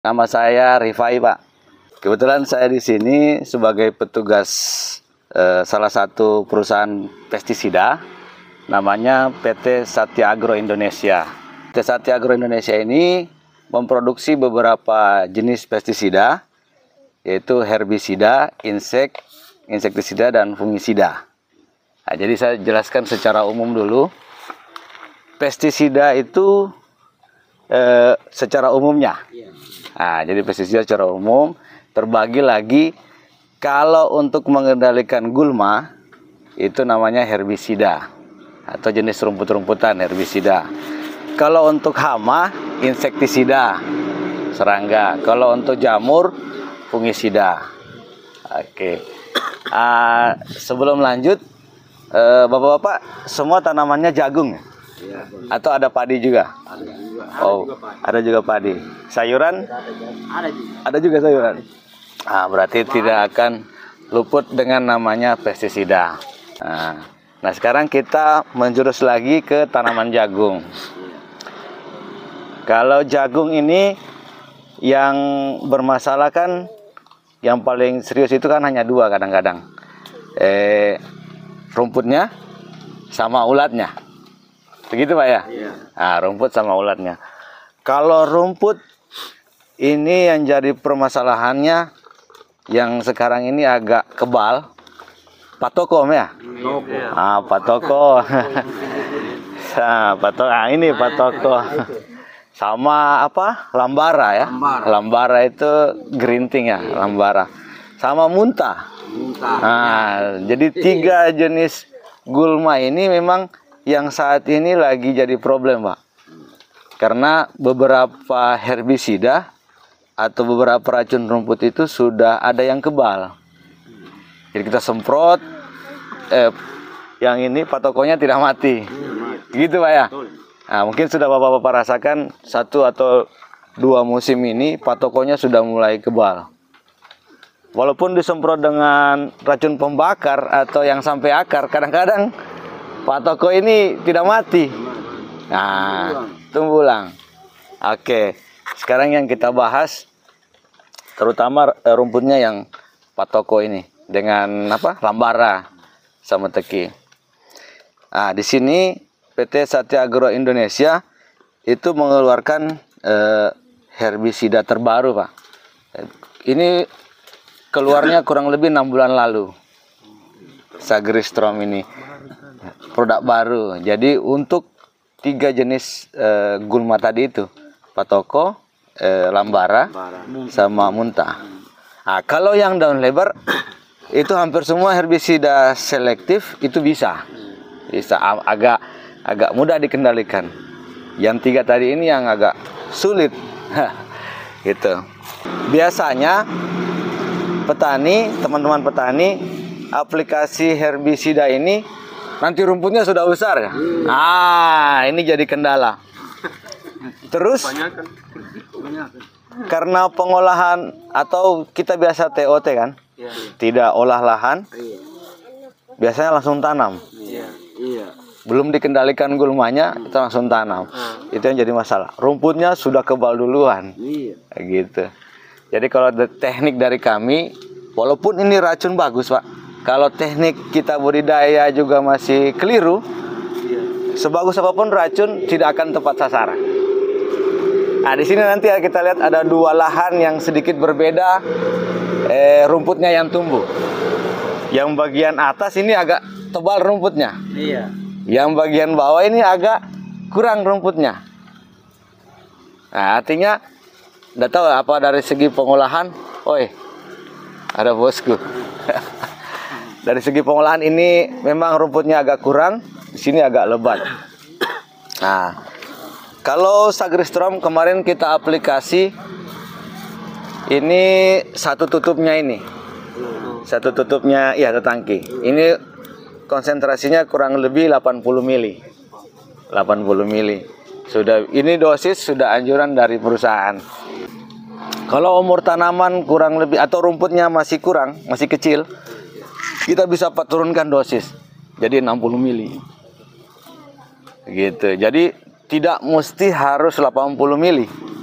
Nama saya Rifai, Pak. Kebetulan saya di sini sebagai petugas salah satu perusahaan pestisida, namanya PT Satya Agro Indonesia. PT Satya Agro Indonesia ini memproduksi beberapa jenis pestisida, yaitu herbisida, insektisida, dan fungisida. Nah, jadi saya jelaskan secara umum dulu. Pestisida itu secara umumnya. Nah, jadi pestisida secara umum terbagi lagi. Kalau untuk mengendalikan gulma itu namanya herbisida atau jenis rumput-rumputan herbisida. Kalau untuk hama, insektisida, serangga. Kalau untuk jamur, fungisida. Oke. Sebelum lanjut, Bapak-bapak semua tanamannya jagung atau ada padi juga? Oh, ada juga padi. Sayuran? Ada juga sayuran. Berarti tidak akan luput dengan namanya pestisida. Nah, sekarang kita menjurus lagi ke tanaman jagung. Kalau jagung ini yang bermasalah kan, yang paling serius itu kan hanya dua kadang-kadang. Rumputnya sama ulatnya. Begitu, Pak ya? Iya. Nah, rumput sama ulatnya. Kalau rumput ini yang jadi permasalahannya yang sekarang ini agak kebal. Patoko ya? Patoko. Ini patoko. Sama apa? Lambara ya? Lambara itu gerinting ya, lambara. Sama muntah. Nah, jadi 3 jenis gulma ini memang yang saat ini lagi jadi problem, Pak. Karena beberapa herbisida atau beberapa racun rumput itu sudah ada yang kebal. Jadi kita semprot, yang ini patokonya tidak mati. Gitu, Pak ya? Nah, mungkin sudah Bapak-bapak rasakan 1 atau 2 musim ini patokonya sudah mulai kebal. Walaupun disemprot dengan racun pembakar atau yang sampai akar, kadang-kadang patoko ini tidak mati. Nah, tumbuh ulang. Oke, sekarang yang kita bahas terutama rumputnya yang patoko ini dengan apa? Lambara sama teki. Nah, di sini PT Satya Agro Indonesia itu mengeluarkan herbisida terbaru, Pak. Ini keluarnya kurang lebih 6 bulan lalu. Sagristrom ini produk baru. Jadi untuk 3 jenis gulma tadi itu, patoko, lambara, sama muntah. Nah, kalau yang daun lebar itu hampir semua herbisida selektif itu bisa agak mudah dikendalikan. Yang 3 tadi ini yang agak sulit. Gitu. Biasanya teman-teman petani aplikasi herbisida ini nanti rumputnya sudah besar ya. Ini jadi kendala. Terus karena pengolahan atau kita biasa TOT kan, tidak olah lahan, biasanya langsung tanam. Belum dikendalikan gulmanya, kita langsung tanam. Itu yang jadi masalah. Rumputnya sudah kebal duluan. Gitu. Jadi kalau teknik dari kami, walaupun ini racun bagus, Pak, kalau teknik kita budidaya juga masih keliru, sebagus apapun racun tidak akan tepat sasaran. Nah, di sini nanti kita lihat ada 2 lahan yang sedikit berbeda rumputnya yang tumbuh. Yang bagian atas ini agak tebal rumputnya. Yang bagian bawah ini agak kurang rumputnya. Nah, artinya nggak tahu apa dari segi pengolahan. Ada bosku. Dari segi pengolahan ini memang rumputnya agak kurang, di sini agak lebat. Nah, kalau Sagristrom kemarin kita aplikasi ini 1 tutupnya ini. 1 tutupnya ya tangki. Ini konsentrasinya kurang lebih 80 mili. 80 mili. Ini dosis sudah anjuran dari perusahaan. Kalau umur tanaman kurang lebih atau rumputnya masih kurang, masih kecil, kita bisa turunkan dosis jadi 60 mili. Gitu. Jadi tidak mesti harus 80 mili.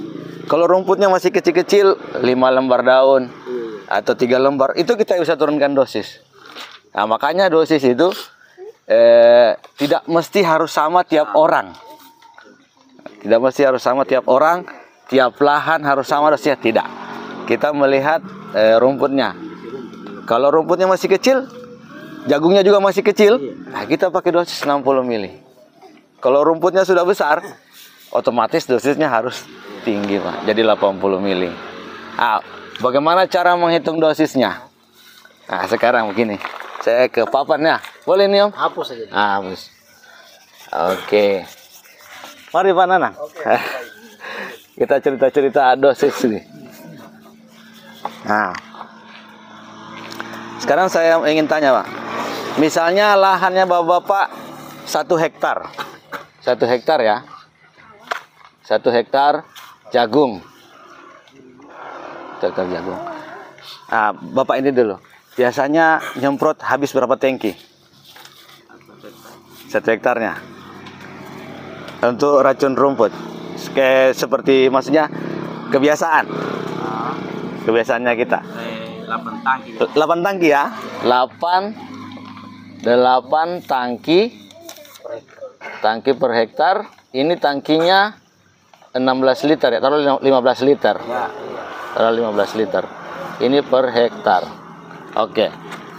Kalau rumputnya masih kecil-kecil, 5 lembar daun atau 3 lembar, itu kita bisa turunkan dosis. Nah, makanya dosis itu tidak mesti harus sama tiap orang. Tidak mesti harus sama tiap orang, tiap lahan harus sama dosisnya, tidak. Kita melihat rumputnya. Kalau rumputnya masih kecil, jagungnya juga masih kecil, nah kita pakai dosis 60 mili. Kalau rumputnya sudah besar, otomatis dosisnya harus tinggi, Pak. Jadi 80 mili. Nah, bagaimana cara menghitung dosisnya? Nah, sekarang begini. Saya ke papannya. Boleh nih, Om? Hapus aja. Hapus. Oke. Mari Pak Nanang. Kita cerita-cerita dosis ini. Nah, sekarang saya ingin tanya, Pak. Misalnya lahannya Bapak-Bapak 1 hektar. 1 hektar ya. 1 hektar jagung. 1 hektar jagung. Nah, Bapak ini dulu. Biasanya nyemprot habis berapa tangki? 1 hektarnya. Untuk racun rumput. Kayak seperti maksudnya kebiasaan. Kebiasaannya kita. 8 tangki. 8 tangki ya. 8 tangki per hektar. Ini tangkinya 16 liter ya. Taruh 15 liter. Taruh 15 liter. Ini per hektar. Oke.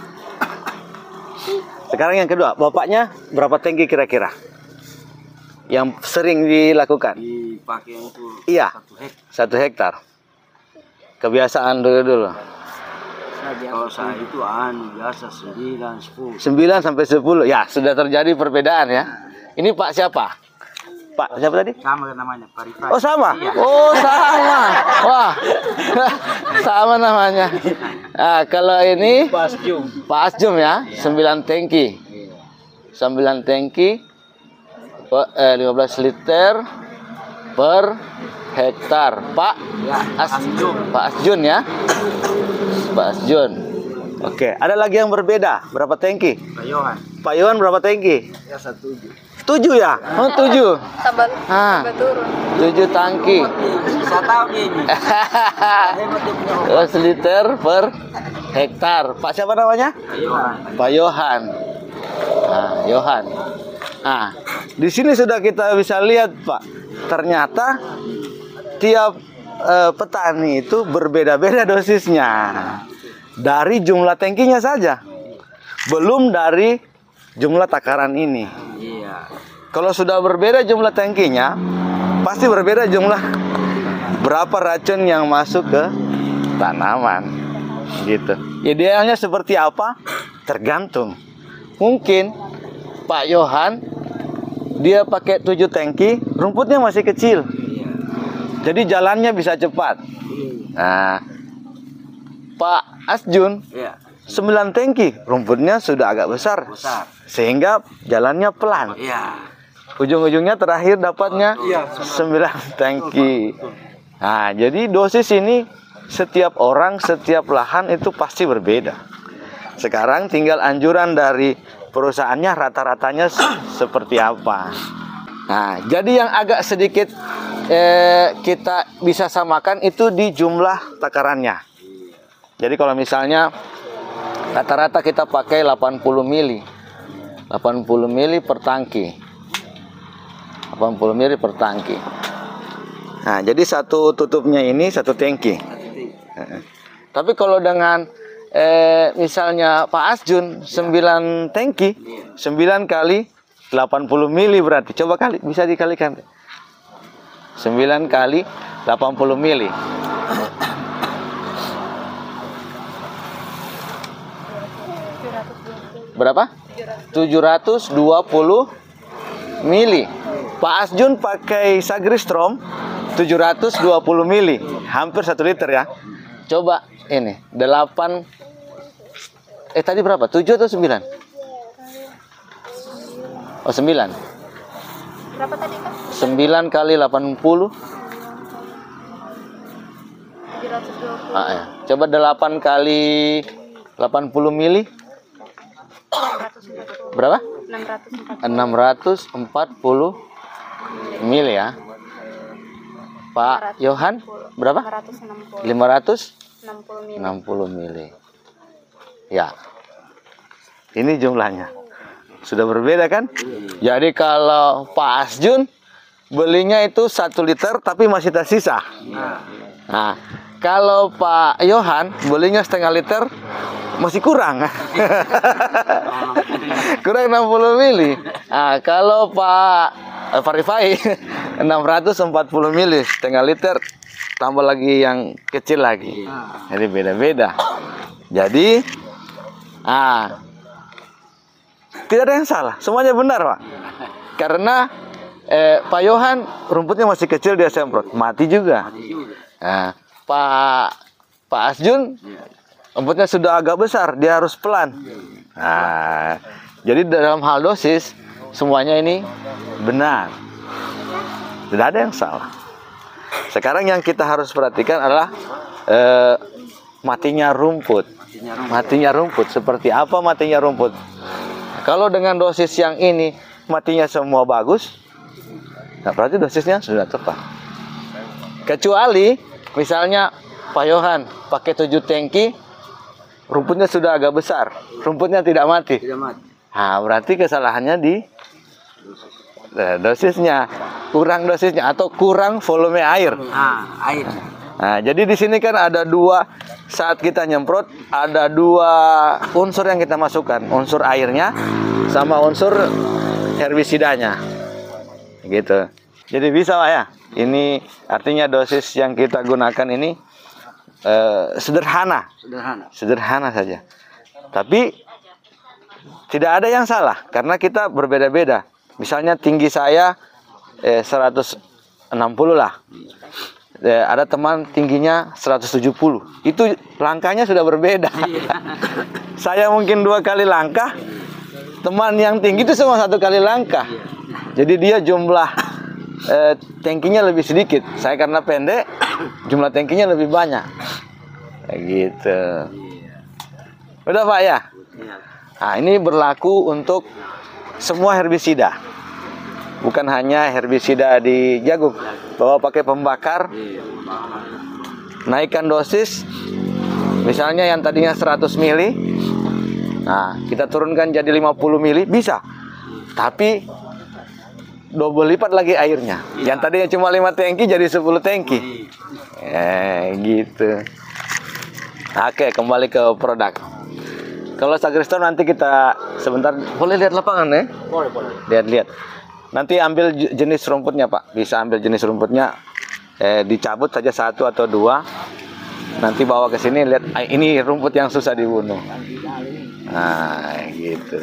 Sekarang yang kedua, Bapaknya berapa tangki kira-kira? Yang sering dilakukan? Dipakai untuk Iya. 1 hektar. Kebiasaan dulu. Kalau saya itu biasa 9, 10. 9 sampai 10. Ya, sudah terjadi perbedaan ya. Ini Pak siapa? Pak siapa tadi? Sama namanya, Pak Rifai. Oh, sama. Iya. Oh, sama. Wah. Sama namanya. Nah, kalau ini Pak Asjum ya, 9 tangki. 9 tangki 15 liter per hektar. Pak Pak Asjun ya. Pak Asjun. Oke, ada lagi yang berbeda. Berapa tangki? Pak Yohan. Pak Yohan berapa tangki? Ya 7. 7 ya? Oh, 7. Tambah turun. 7 tangki. Saya tahu dia ini. 12 liter per hektar. Pak siapa namanya? Pak Yohan. Pak Yohan. Nah, Yohan. Nah, di sini sudah kita bisa lihat, Pak. Ternyata tiap petani itu berbeda-beda dosisnya. Dari jumlah tangkinya saja. Belum dari jumlah takaran ini. Iya. Kalau sudah berbeda jumlah tangkinya, pasti berbeda jumlah berapa racun yang masuk ke tanaman. Gitu. Idealnya seperti apa? Tergantung. Mungkin Pak Yohan dia pakai 7 tangki, rumputnya masih kecil. Jadi jalannya bisa cepat. Nah, Pak Asjun 9 tangki, rumputnya sudah agak besar. Sehingga jalannya pelan. Iya. Ujung-ujungnya terakhir dapatnya 9 tangki. Nah, jadi dosis ini setiap orang, setiap lahan itu pasti berbeda. Sekarang tinggal anjuran dari perusahaannya rata-ratanya seperti apa. Nah, jadi yang agak sedikit kita bisa samakan itu di jumlah takarannya. Jadi kalau misalnya rata-rata kita pakai 80 mili. 80 mili per tangki. 80 mili per tangki. Nah, jadi satu tutupnya ini 1 tangki. Tapi kalau dengan misalnya Pak Asjun 9 tangki, 9 kali 80 mili berarti. Coba kali, bisa dikalikan. 9 kali 80 mili. Berapa? 720 mili. Pak Asjun pakai Sagristrom 720 mili, hampir 1 liter ya. Coba ini 8. Tadi berapa? 7 atau 9? Oh, 9. Berapa tadi, Kak? 9 kali 80. 720. Ya. Coba 8 kali 80 mili. Berapa? 640 mili ya. Pak Yohan berapa? 560. 560 60 mili. mili. Ya. Ini jumlahnya. Sudah berbeda kan? Jadi kalau Pak Asjun belinya itu 1 liter tapi masih tersisa. Nah, kalau Pak Yohan belinya setengah liter masih kurang. Kurang 60 mili. Nah, kalau Pak Rifai 640 mili, setengah liter tambah lagi yang kecil lagi. Jadi beda-beda. Jadi tidak ada yang salah, semuanya benar, Pak. Karena Pak Yohan rumputnya masih kecil, dia semprot, mati juga. Nah, Pak Asjun rumputnya sudah agak besar, dia harus pelan. Nah, jadi dalam hal dosis semuanya ini benar, tidak ada yang salah. Sekarang yang kita harus perhatikan adalah matinya rumput. Matinya rumput seperti apa matinya rumput? Kalau dengan dosis yang ini matinya semua bagus, nah berarti dosisnya sudah tepat. Kecuali misalnya Pak Yohan pakai 7 tangki, rumputnya sudah agak besar, rumputnya tidak mati. Tidak mati. Nah, berarti kesalahannya di dosisnya, kurang dosisnya atau kurang volume air. Air. Nah, jadi di sini kan ada 2, saat kita nyemprot ada 2 unsur yang kita masukkan, unsur airnya sama unsur herbisidanya, gitu. Jadi bisa, Pak ya. Ini artinya dosis yang kita gunakan ini sederhana saja. Tapi tidak ada yang salah karena kita berbeda-beda. Misalnya tinggi saya 160 lah. Ada teman tingginya 170. Itu langkahnya sudah berbeda. Saya mungkin 2 kali langkah. Teman yang tinggi itu semua 1 kali langkah. Jadi dia jumlah tangkinya lebih sedikit. Saya karena pendek, jumlah tangkinya lebih banyak. Kayak gitu. Udah, Pak ya? Nah, ini berlaku untuk semua herbisida. Bukan hanya herbisida di jagung. Bahwa pakai pembakar, naikkan dosis. Misalnya yang tadinya 100 mili, nah kita turunkan jadi 50 mili, bisa. Tapi double lipat lagi airnya. Yang tadinya cuma 5 tangki jadi 10 tangki. Gitu. Oke, kembali ke produk. Kalau Sagristo nanti kita sebentar boleh lihat lapangan ya? Boleh. Lihat. Nanti ambil jenis rumputnya, Pak. Bisa ambil jenis rumputnya, dicabut saja 1 atau 2. Nanti bawa ke sini lihat, ini rumput yang susah dibunuh. Nah, gitu.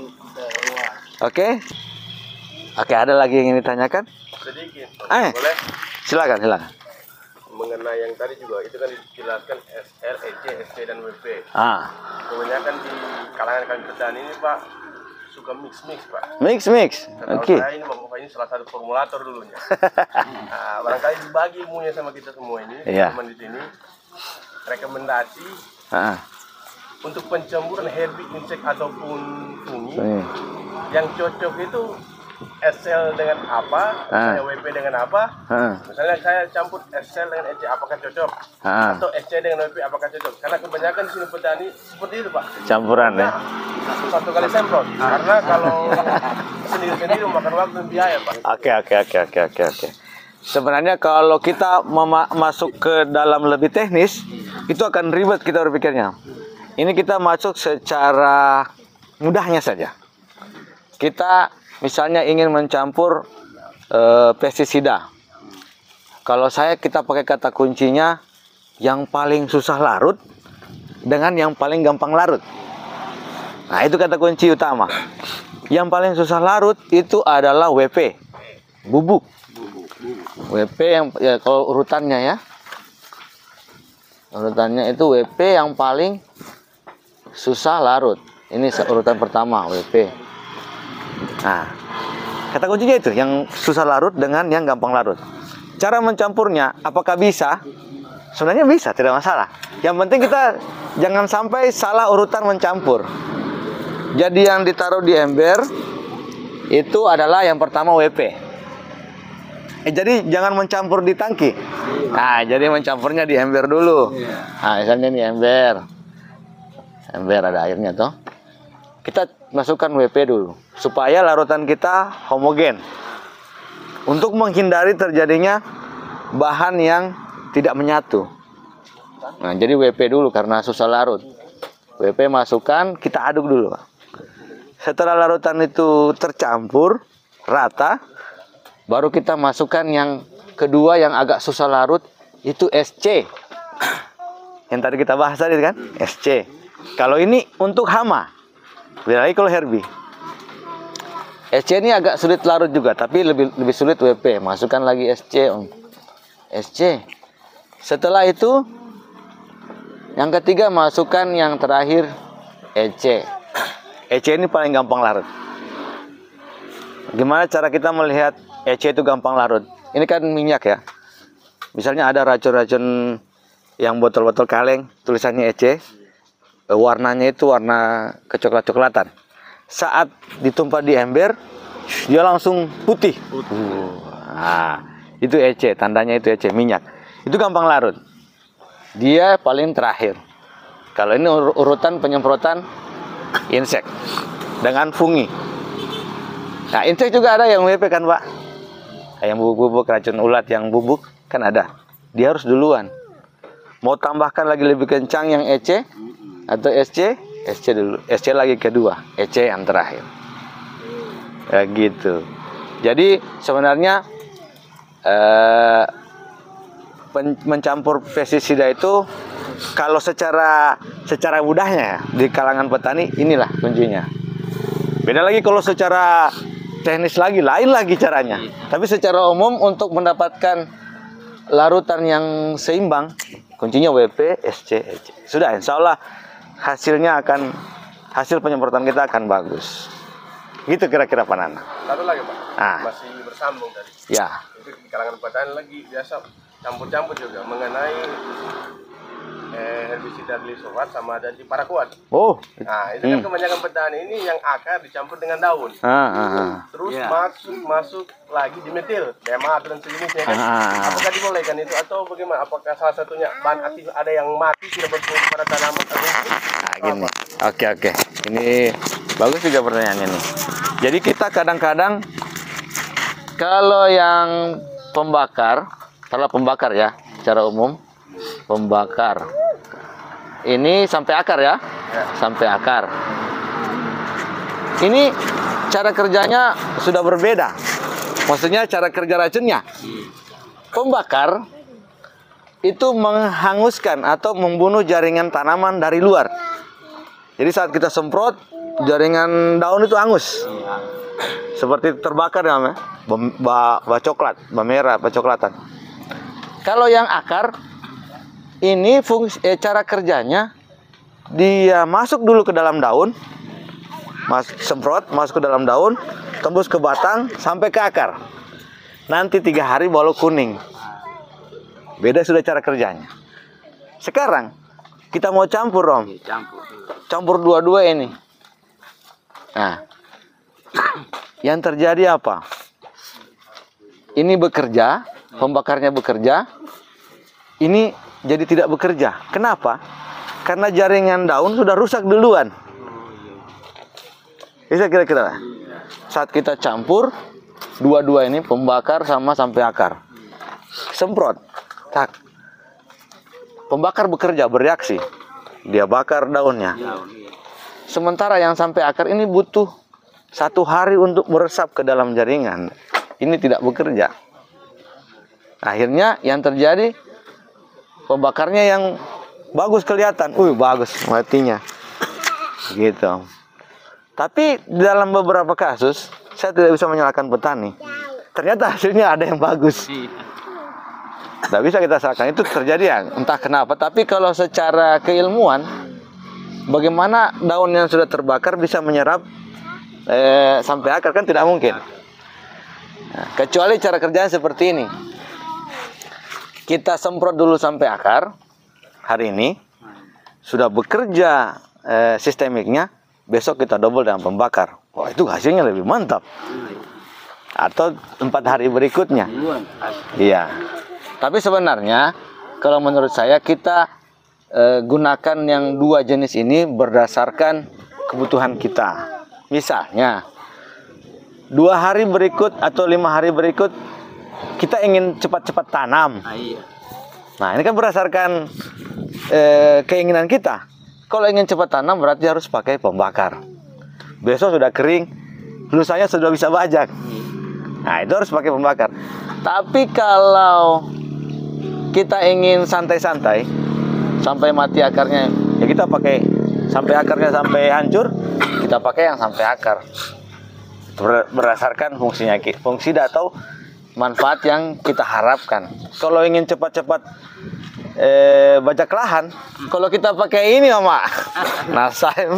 Oke, ada lagi yang ingin ditanyakan? Sedikit. Boleh? Silakan. Mengenai yang tadi juga itu kan dijelaskan SL, EC, SC dan WP. Kebanyakan di kalangan kami petani ini, Pak, suka mix, Pak. Mix. Oke. Saya ini salah satu formulator dulunya. Nah, barangkali dibagi ilmunya sama kita semua ini, teman di sini. Rekomendasi untuk pencampuran herbicide, insek ataupun fungi yang cocok itu SL dengan apa, WP dengan apa. Misalnya saya campur SL dengan EC, apakah cocok? Atau EC dengan WP, apakah cocok? Karena kebanyakan di sini petani seperti itu, Pak. Campuran ya. 1 kali semprot. Karena kalau sendiri-sendiri memakan waktu dan biaya, Pak. Oke. Sebenarnya kalau kita masuk ke dalam lebih teknis, itu akan ribet kita berpikirnya. Ini kita masuk secara mudahnya saja. Kita misalnya ingin mencampur pestisida. Kalau kita pakai kata kuncinya yang paling susah larut dengan yang paling gampang larut. Nah, itu kata kunci utama. Yang paling susah larut itu adalah WP, bubuk. WP yang kalau urutannya ya. Urutannya itu WP yang paling susah larut. Ini urutan pertama, WP. Nah, kata kuncinya itu yang susah larut dengan yang gampang larut. Cara mencampurnya, apakah bisa? Sebenarnya bisa, tidak masalah. Yang penting kita jangan sampai salah urutan mencampur. Jadi yang ditaruh di ember itu adalah yang pertama WP. Jadi jangan mencampur di tangki. Nah, jadi mencampurnya di ember dulu. Nah, misalnya ini ember. Ember ada airnya toh. Kita masukkan WP dulu supaya larutan kita homogen. Untuk menghindari terjadinya bahan yang tidak menyatu. Nah, jadi WP dulu karena susah larut. WP masukkan, kita aduk dulu. Setelah larutan itu tercampur rata, baru kita masukkan yang kedua yang agak susah larut, itu SC. Yang tadi kita bahas tadi kan, SC. Kalau ini untuk hama, beda lagi kalau Herbie. SC ini agak sulit larut juga, tapi lebih sulit WP. Masukkan lagi SC, Om. SC. Setelah itu, yang ketiga masukkan yang terakhir EC. EC ini paling gampang larut. Gimana cara kita melihat EC itu gampang larut? Ini kan minyak ya. Misalnya ada racun-racun yang botol-botol kaleng, tulisannya EC. Warnanya itu warna kecoklat-coklatan. Saat ditumpah di ember, dia langsung putih. Nah, itu EC, tandanya itu EC, minyak. Itu gampang larut. Dia paling terakhir. Kalau ini urutan penyemprotan insek dengan fungi. Nah, insek juga ada yang WP kan, Pak? Yang bubuk-bubuk, racun ulat yang bubuk kan ada. Dia harus duluan. Mau tambahkan lagi lebih kencang yang EC atau SC? SC dulu. SC lagi kedua, EC yang terakhir. Ya gitu. Jadi sebenarnya mencampur pestisida itu kalau secara mudahnya ya, di kalangan petani inilah kuncinya. Beda lagi kalau secara teknis lagi, lain lagi caranya. Tapi secara umum untuk mendapatkan larutan yang seimbang, kuncinya WP, SC, EC. Sudah, insya Allah hasil penyemprotan kita akan bagus. Gitu kira-kira Pak Nana. Satu lagi Pak, Ah. masih bersambung tadi. Ya. Itu di kalangan petani lagi biasa campur-campur juga mengenai herbisida glisofat sama ada di paraquat. Oh. Nah, itu kan kebanyakan petani ini yang akar dicampur dengan daun. Terus masuk lagi di metil, DMA dan sejenisnya kan. Apakah dibolehkan itu atau bagaimana? Apakah salah satunya bahan aktif ada yang mati tidak berfungsi pada tanaman atau Gini. Oke. Ini bagus juga pertanyaannya nih. Jadi kita kadang-kadang kalau yang kalau pembakar ya, secara umum pembakar ini sampai akar ya, sampai akar. Ini cara kerjanya sudah berbeda. Maksudnya cara kerja racunnya. Pembakar itu menghanguskan atau membunuh jaringan tanaman dari luar. Jadi saat kita semprot, jaringan daun itu hangus. Seperti terbakar namanya, coklat, merah, coklatan. Kalau yang akar, ini cara kerjanya, dia masuk dulu ke dalam daun, semprot, masuk ke dalam daun, tembus ke batang, sampai ke akar. Nanti 3 hari baru kuning. Beda sudah cara kerjanya. Sekarang, kita mau campur, Om. Campur dua-dua ini. Nah, yang terjadi apa? Ini bekerja, pembakarnya bekerja, ini jadi tidak bekerja. Kenapa? Karena jaringan daun sudah rusak duluan. Bisa kira-kira. Saat kita campur, dua-dua ini pembakar sama sampai akar. Semprot. Tak. Pembakar bekerja, bereaksi. Dia bakar daunnya. Sementara yang sampai akar ini butuh 1 hari untuk meresap ke dalam jaringan. Ini tidak bekerja. Akhirnya yang terjadi, pembakarnya yang bagus kelihatan. Bagus matinya. Gitu. Tapi dalam beberapa kasus, saya tidak bisa menyalahkan petani. Ternyata hasilnya ada yang bagus. Tidak bisa kita salahkan, itu terjadi ya, entah kenapa. Tapi kalau secara keilmuan, bagaimana daun yang sudah terbakar bisa menyerap sampai akar, kan tidak mungkin. Nah, kecuali cara kerjanya seperti ini. Kita semprot dulu sampai akar, hari ini, sudah bekerja sistemiknya, besok kita double dengan pembakar. Wah, itu hasilnya lebih mantap. atau 4 hari berikutnya. Iya. Tapi sebenarnya kalau menurut saya kita gunakan yang 2 jenis ini berdasarkan kebutuhan kita. Misalnya 2 hari berikut atau 5 hari berikut kita ingin cepat-cepat tanam. Nah, ini kan berdasarkan keinginan kita. Kalau ingin cepat tanam berarti harus pakai pembakar. Besok sudah kering, lusanya sudah bisa bajak. Nah, itu harus pakai pembakar. Tapi kalau kita ingin santai-santai sampai mati akarnya, ya kita pakai sampai akarnya sampai hancur, kita pakai yang sampai akar. Berdasarkan fungsi atau manfaat yang kita harapkan. Kalau ingin cepat-cepat bajak lahan, kalau kita pakai ini Mama, nah saya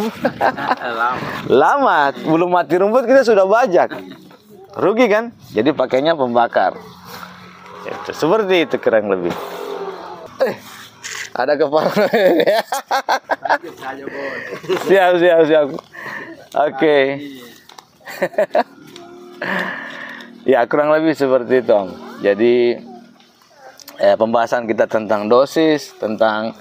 lama belum mati rumput kita sudah bajak, rugi kan? Jadi pakainya pembakar. Itu seperti itu kurang lebih. Ada kepala. Siap. Oke. Ya kurang lebih seperti itu Om. Jadi pembahasan kita tentang dosis, tentang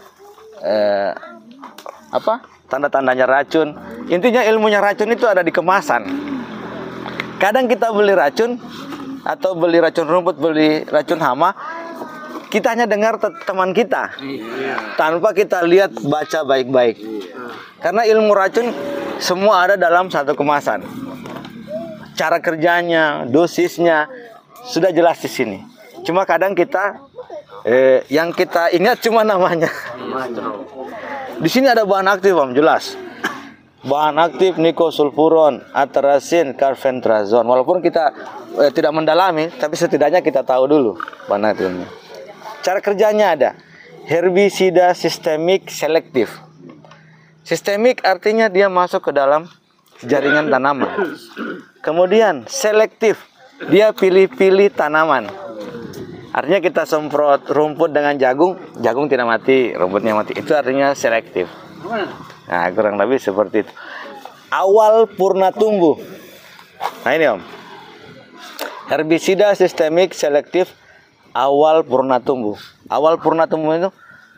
tanda-tandanya racun. Intinya ilmunya racun itu ada di kemasan. Kadang kita beli racun atau beli racun rumput, beli racun hama, kita hanya dengar teman kita tanpa kita lihat, baca baik-baik. Karena ilmu racun semua ada dalam satu kemasan. Cara kerjanya, dosisnya sudah jelas di sini. Cuma kadang kita yang kita ingat cuma namanya. Di sini ada bahan aktif Om, jelas. Bahan aktif nikosulfuron, atarasin, carbendazole. Walaupun kita tidak mendalami, tapi setidaknya kita tahu dulu bahan aktifnya. Cara kerjanya ada. Herbisida sistemik selektif. Sistemik artinya dia masuk ke dalam jaringan tanaman. Kemudian selektif, dia pilih-pilih tanaman. Artinya kita semprot rumput dengan jagung, jagung tidak mati, rumputnya mati. Itu artinya selektif. Nah, kurang lebih seperti itu. Awal purna tumbuh. Nah ini Om. Herbisida sistemik selektif awal purna tumbuh. Awal purna tumbuh itu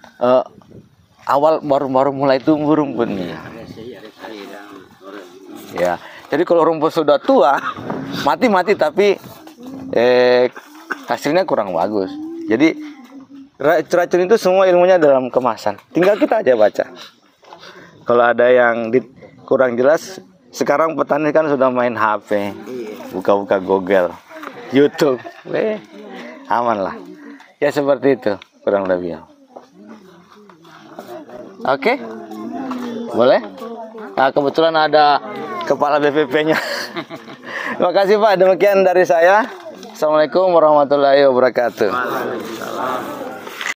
awal baru mulai tumbuh rumputnya. Ya. Jadi kalau rumput sudah tua, mati tapi hasilnya kurang bagus. Jadi racun itu semua ilmunya dalam kemasan. Tinggal kita aja baca. Kalau ada yang kurang jelas, sekarang petani kan sudah main HP, buka-buka Google, YouTube, aman lah. Ya seperti itu kurang lebih. Oke, boleh? Nah, kebetulan ada kepala BPP-nya. Terima kasih Pak. Demikian dari saya. Assalamualaikum warahmatullahi wabarakatuh.